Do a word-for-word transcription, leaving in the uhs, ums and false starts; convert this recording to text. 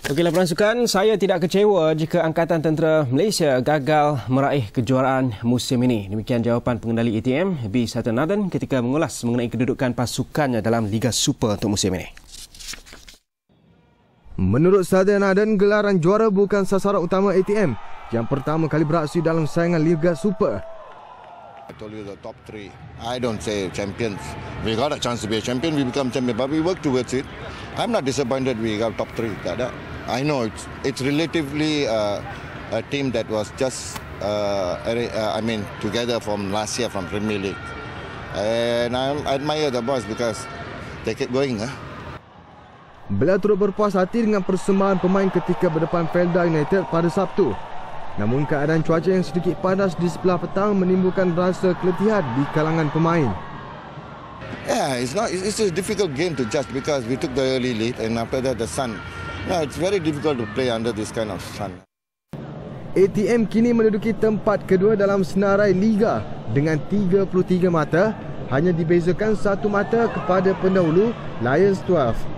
Okey, laporan sukan, saya tidak kecewa jika Angkatan Tentera Malaysia gagal meraih kejuaraan musim ini. Demikian jawapan pengendali A T M, B. Satyanathan ketika mengulas mengenai kedudukan pasukannya dalam Liga Super untuk musim ini. Menurut Satyanathan, gelaran juara bukan sasaran utama A T M yang pertama kali beraksi dalam saingan Liga Super. I told you the top three. I don't say champions. We got a chance to be a champion, we become champion, but we work towards it. I'm not disappointed we got top three. I know it's it's relatively uh, a team that was just, uh, I mean, together from last year from Premier League. And I admire the boys because they keep going. Huh? Beliau turut berpuas hati dengan persembahan pemain ketika berdepan Felda United pada Sabtu. Namun keadaan cuaca yang sedikit panas di sebelah petang menimbulkan rasa keletihan di kalangan pemain. Yeah, it's not. It's a difficult game to judge because we took the early lead and after that the sun. No, it's very difficult to play under this kind of sun. A T M kini menduduki tempat kedua dalam senarai Liga dengan tiga puluh tiga mata, hanya dibezakan satu mata kepada pendahulu Lions dua belas.